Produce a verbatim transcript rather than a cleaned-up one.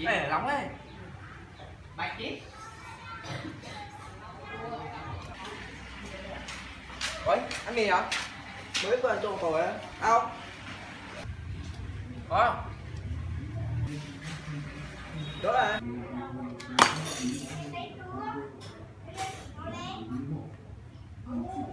Ê, nóng ấy. Bạch chứ. Ủa, ăn mì hả? Mới vừa trộn phổi á. Ao. Có không? Đó là Hãy subscribe cho kênh Ghiền Mì Gõ để không bỏ lỡ những video hấp dẫn.